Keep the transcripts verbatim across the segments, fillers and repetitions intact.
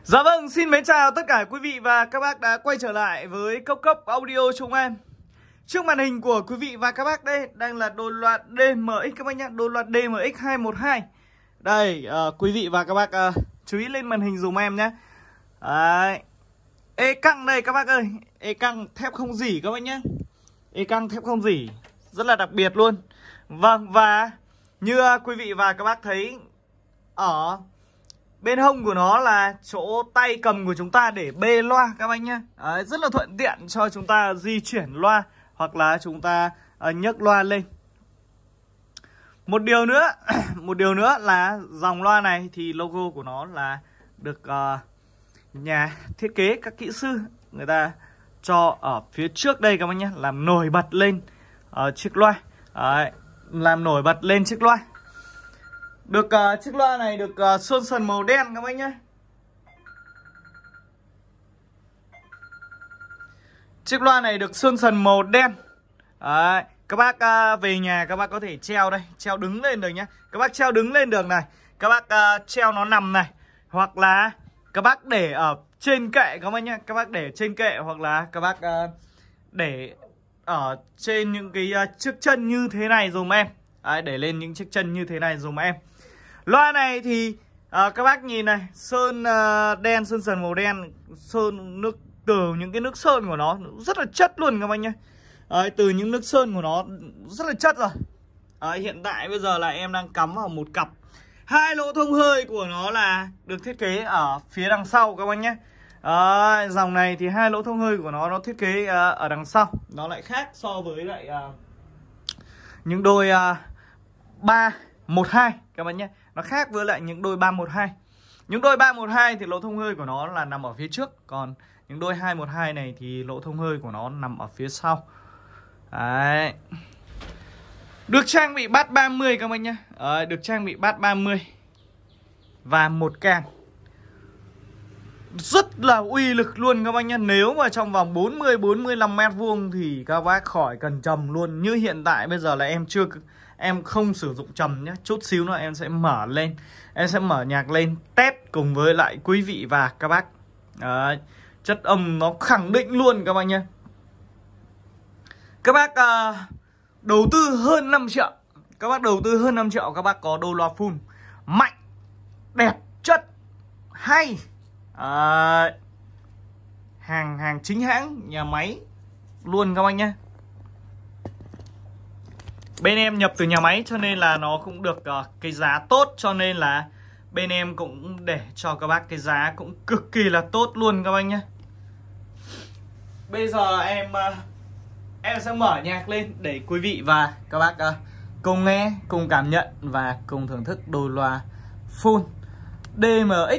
Dạ vâng, xin mến chào tất cả quý vị và các bác đã quay trở lại với Cốc Cốc Audio chúng em. Trước màn hình của quý vị và các bác đây đang là đôi loa đê em ích các bác nhé, đôi loa đê em ích hai một hai. Đây, uh, quý vị và các bác uh, chú ý lên màn hình dùm em nhé. Đấy. Ê căng đây các bác ơi, ê căng thép không dỉ các bác nhé. Ê căng thép không dỉ, rất là đặc biệt luôn. Vâng, và như uh, quý vị và các bác thấy ở bên hông của nó là chỗ tay cầm của chúng ta để bê loa các bác nhé. Đấy, rất là thuận tiện cho chúng ta di chuyển loa hoặc là chúng ta uh, nhấc loa lên. Một điều nữa, một điều nữa là dòng loa này thì logo của nó là được uh, nhà thiết kế, các kỹ sư người ta cho ở phía trước đây các bác nhé, làm nổi bật lên uh, chiếc loa. Đấy, làm nổi bật lên chiếc loa. Được uh, chiếc loa này được uh, sơn sần màu đen các bác nhé. Chiếc loa này được sơn sần màu đen. Đấy, các bác uh, về nhà các bác có thể treo đây, treo đứng lên được nhé. Các bác treo đứng lên được này, các bác uh, treo nó nằm này, hoặc là các bác để ở trên kệ các bác nhé. Các bác để trên kệ hoặc là các bác uh, để ở trên những cái uh, chiếc chân như thế này dùm em. Đấy, để lên những chiếc chân như thế này dùm em. Loa này thì à, các bác nhìn này, sơn uh, đen, sơn sần màu đen, sơn nước từ những cái nước sơn của nó rất là chất luôn các bác nhé. Đấy, từ những nước sơn của nó rất là chất rồi. Đấy, hiện tại bây giờ là em đang cắm vào một cặp. Hai lỗ thông hơi của nó là được thiết kế ở phía đằng sau các bác nhé. Đấy, dòng này thì hai lỗ thông hơi của nó nó thiết kế uh, ở đằng sau. Nó lại khác so với lại uh, những đôi uh, ba một hai các bạn nhé. Nó khác với lại những đôi ba một hai. Những đôi ba một hai thì lỗ thông hơi của nó là nằm ở phía trước, còn những đôi hai một hai này thì lỗ thông hơi của nó nằm ở phía sau. Đấy. Được trang bị bass ba mươi các bạn nhé. Đấy, được trang bị bass ba mươi và một càng. Rất là uy lực luôn các bác nhé. Nếu mà trong vòng bốn mươi bốn mươi lăm mét vuông thì các bác khỏi cần trầm luôn. Như hiện tại bây giờ là em chưa em không sử dụng trầm nhé. Chút xíu nữa em sẽ mở lên, em sẽ mở nhạc lên test cùng với lại quý vị và các bác. Đấy, chất âm nó khẳng định luôn các bác nhé. Các bác uh, đầu tư hơn năm triệu, các bác đầu tư hơn năm triệu, các bác có đôi loa full mạnh, đẹp, chất, hay. À, hàng hàng chính hãng nhà máy luôn các bác nhé. Bên em nhập từ nhà máy cho nên là nó cũng được uh, cái giá tốt, cho nên là bên em cũng để cho các bác cái giá cũng cực kỳ là tốt luôn các bác nhé. Bây giờ em uh, em sẽ mở nhạc lên để quý vị và các bác uh, cùng nghe, cùng cảm nhận và cùng thưởng thức đôi loa full đê em ích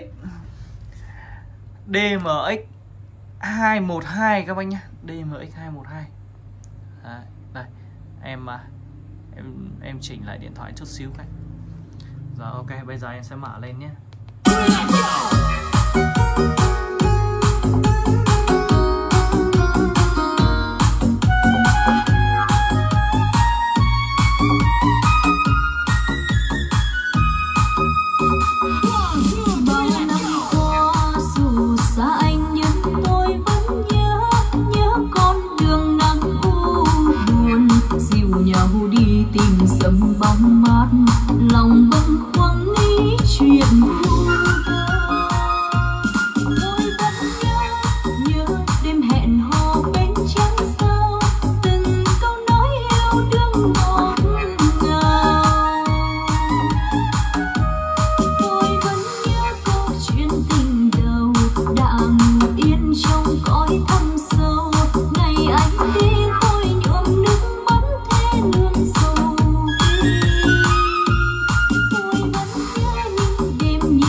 đê em ích hai một hai các bác nhé. đê em ích hai một hai. Đấy, đây em em em chỉnh lại điện thoại chút xíu cái. Rồi ok, bây giờ em sẽ mở lên nhé. Bóng mát lòng bâng khuâng nghĩ chuyện vui vơ. Tôi vẫn nhớ nhớ đêm hẹn hò bên trăng sao, từng câu nói yêu đương ngọt ngào. Tôi vẫn nhớ câu chuyện tình đầu đã ngủ yên trong cõi thâm sâu. Ngày anh đi tôi nhuộm nước mắt thế lương sầu. Hãy subscribe cho kênh Ghiền Mì Gõ để không bỏ lỡ những video hấp dẫn.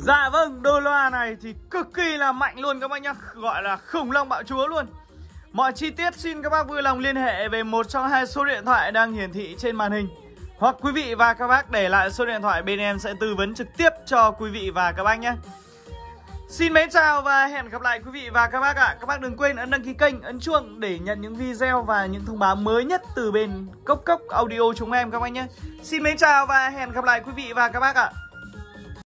Dạ vâng, đôi loa này thì cực kỳ là mạnh luôn các bác nhá. Gọi là khủng long bạo chúa luôn. Mọi chi tiết xin các bác vui lòng liên hệ về một trong hai số điện thoại đang hiển thị trên màn hình. Hoặc quý vị và các bác để lại số điện thoại, bên em sẽ tư vấn trực tiếp cho quý vị và các bác nhé. Xin mến chào và hẹn gặp lại quý vị và các bác ạ. À. Các bác đừng quên ấn đăng ký kênh, ấn chuông để nhận những video và những thông báo mới nhất từ bên Cốc Cốc Audio chúng em các bác nhé. Xin mến chào và hẹn gặp lại quý vị và các bác ạ. À.